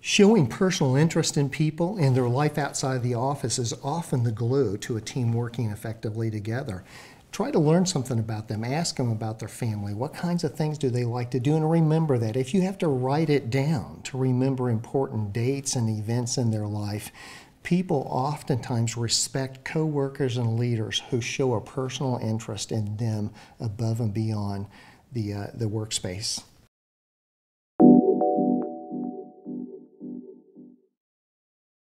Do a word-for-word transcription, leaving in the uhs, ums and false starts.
Showing personal interest in people and their life outside the office is often the glue to a team working effectively together. Try to learn something about them. Ask them about their family. What kinds of things do they like to do? And remember that. If you have to write it down to remember important dates and events in their life, people oftentimes respect coworkers and leaders who show a personal interest in them above and beyond the, uh, the workspace.